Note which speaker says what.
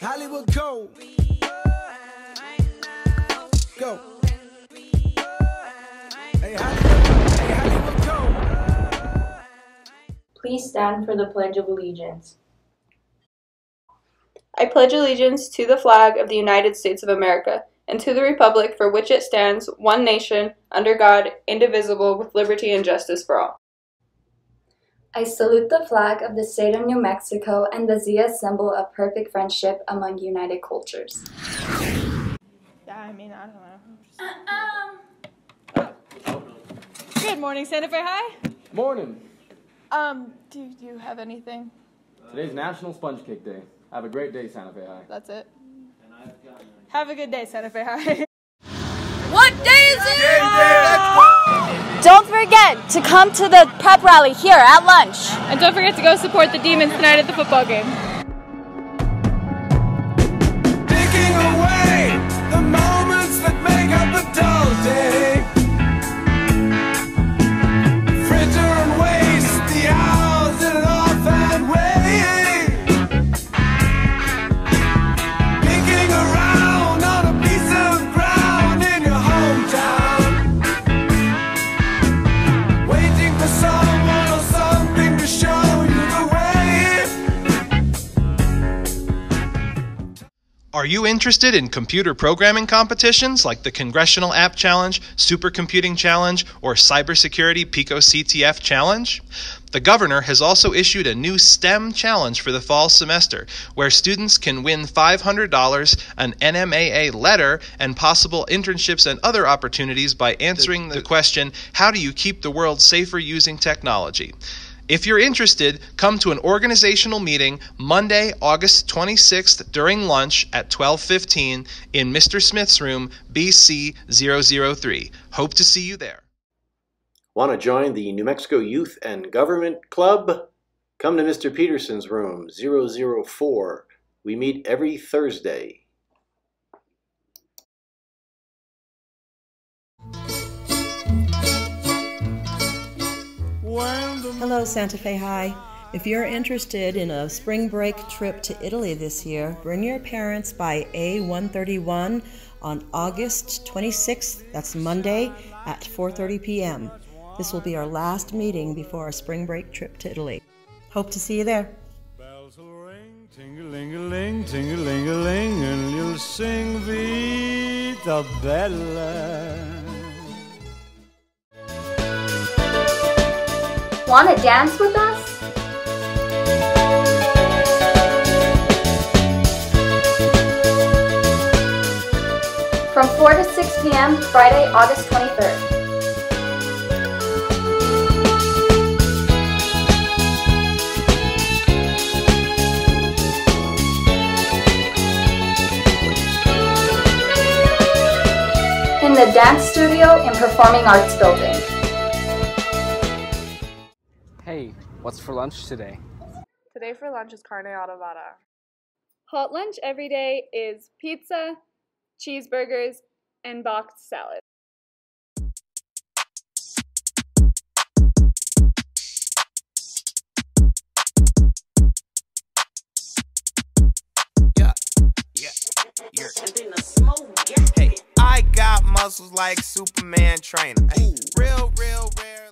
Speaker 1: Hollywood go. Go. Hey, Hollywood go.
Speaker 2: Please stand for the Pledge of Allegiance.
Speaker 3: I pledge allegiance to the flag of the United States of America and to the republic for which it stands, one nation, under God, indivisible, with liberty and justice for all.
Speaker 2: I salute the flag of the state of New Mexico and the Zia symbol of perfect friendship among united cultures.
Speaker 3: Yeah, I don't know. Good morning, Santa Fe High.
Speaker 4: Morning.
Speaker 3: Do you have anything?
Speaker 4: Today's National Sponge Cake Day. Have a great day, Santa Fe High.
Speaker 3: That's it. Have a good day, Santa Fe High.
Speaker 5: What day is it? Don't forget to come to the pep rally here at lunch.
Speaker 3: And don't forget to go support the Demons tonight at the football game.
Speaker 1: Taking away the moments that make up a dull day. Fritter and waste the hours in an offhand way. Picking around on a piece of ground in your hometown. Waiting for someone or something to show you the way.
Speaker 6: Are you interested in computer programming competitions like the Congressional App Challenge, Supercomputing Challenge, or Cybersecurity Pico CTF Challenge? The governor has also issued a new STEM challenge for the fall semester, where students can win $500, an NMAA letter, and possible internships and other opportunities by answering the question, how do you keep the world safer using technology? If you're interested, come to an organizational meeting Monday, August 26th during lunch at 12:15 in Mr. Smith's room, BC 003. Hope to see you there.
Speaker 7: Want to join the New Mexico Youth and Government Club? Come to Mr. Peterson's room, 004. We meet every Thursday.
Speaker 8: Hello, Santa Fe High. If you're interested in a spring break trip to Italy this year, bring your parents by A131 on August 26th, that's Monday, at 4:30 p.m. This will be our last meeting before our spring break trip to Italy. Hope to see you there.
Speaker 1: Bells will ring, ting-a-ling-a-ling, ting-a-ling-a-ling, and you'll sing Vita Bella.
Speaker 2: Want to dance with us? From 4 to 6 p.m. Friday, August 23rd. In the Dance Studio and Performing Arts Building.
Speaker 9: Hey, what's for lunch today?
Speaker 3: Today for lunch is carne adobada. Hot lunch every day is pizza, cheeseburgers, and boxed salad.
Speaker 1: Hey, I got muscles like Superman trainer. Hey, real rare.